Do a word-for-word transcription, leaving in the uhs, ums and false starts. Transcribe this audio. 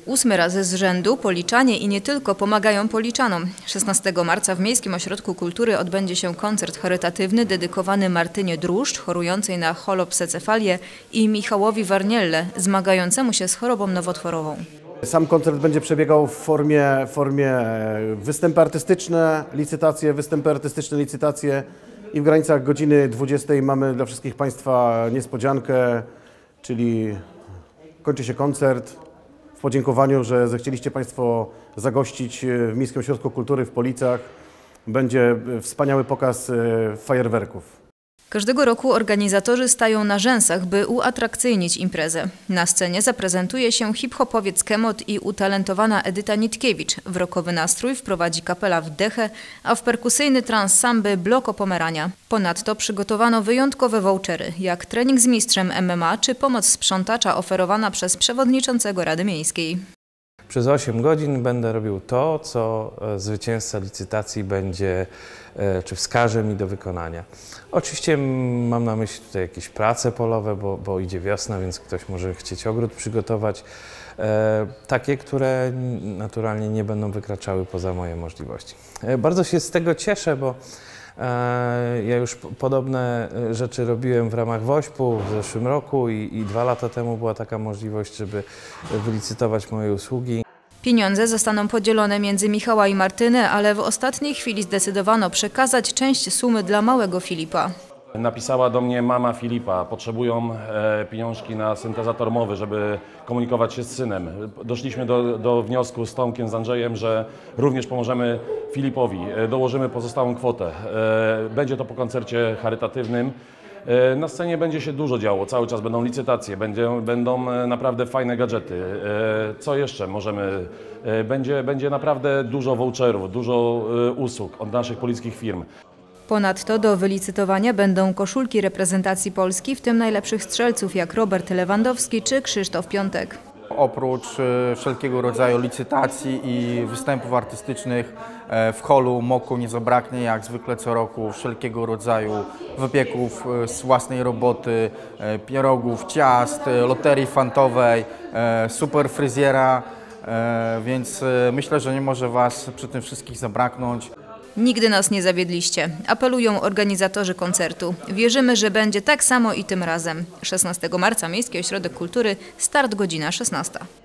Ósmy raz z rzędu Policzanie i nie tylko pomagają Policzanom. szesnastego marca w Miejskim Ośrodku Kultury odbędzie się koncert charytatywny dedykowany Martynie Druszcz, chorującej na holopsecefalię, i Michałowi Warnielle, zmagającemu się z chorobą nowotworową. Sam koncert będzie przebiegał w formie, w formie występy artystyczne, licytacje, występy artystyczne, licytacje i w granicach godziny dwudziestej mamy dla wszystkich Państwa niespodziankę, czyli kończy się koncert. W podziękowaniu, że zechcieliście Państwo zagościć w Miejskim Ośrodku Kultury w Policach, będzie wspaniały pokaz fajerwerków. Każdego roku organizatorzy stają na rzęsach, by uatrakcyjnić imprezę. Na scenie zaprezentuje się hip-hopowiec Kemot i utalentowana Edyta Nitkiewicz. W rockowy nastrój wprowadzi kapela Wdechę, a w perkusyjny trans samby Bloko Pomerania. Ponadto przygotowano wyjątkowe vouchery, jak trening z mistrzem M M A czy pomoc sprzątacza oferowana przez przewodniczącego Rady Miejskiej. Przez osiem godzin będę robił to, co zwycięzca licytacji będzie czy wskaże mi do wykonania. Oczywiście mam na myśli tutaj jakieś prace polowe, bo, bo idzie wiosna, więc ktoś może chcieć ogród przygotować. E, takie, które naturalnie nie będą wykraczały poza moje możliwości. E, bardzo się z tego cieszę, bo e, ja już podobne rzeczy robiłem w ramach WOŚP-u w zeszłym roku i, i dwa lata temu była taka możliwość, żeby wylicytować moje usługi. Pieniądze zostaną podzielone między Michała i Martynę, ale w ostatniej chwili zdecydowano przekazać część sumy dla małego Filipa. Napisała do mnie mama Filipa, potrzebują e, pieniążki na syntezator mowy, żeby komunikować się z synem. Doszliśmy do, do wniosku z Tomkiem, z Andrzejem, że również pomożemy Filipowi, e, dołożymy pozostałą kwotę. E, będzie to po koncercie charytatywnym. Na scenie będzie się dużo działo, cały czas będą licytacje, będzie, będą naprawdę fajne gadżety. Co jeszcze możemy? Będzie, będzie naprawdę dużo voucherów, dużo usług od naszych polickich firm. Ponadto do wylicytowania będą koszulki reprezentacji Polski, w tym najlepszych strzelców jak Robert Lewandowski czy Krzysztof Piątek. Oprócz wszelkiego rodzaju licytacji i występów artystycznych w holu moku nie zabraknie jak zwykle co roku wszelkiego rodzaju wypieków z własnej roboty, pierogów, ciast, loterii fantowej, super fryzjera, więc myślę, że nie może Was przy tym wszystkich zabraknąć. Nigdy nas nie zawiedliście, apelują organizatorzy koncertu. Wierzymy, że będzie tak samo i tym razem. szesnastego marca Miejski Ośrodek Kultury, start godzina szesnasta.